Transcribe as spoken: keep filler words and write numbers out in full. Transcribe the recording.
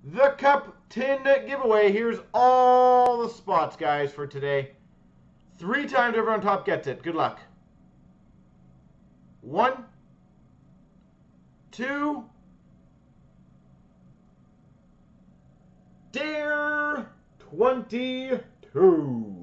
the Cup tin giveaway. Here's all the spots, guys, for today. Three times everyone on top gets it. Good luck. One, two, dare twenty-two.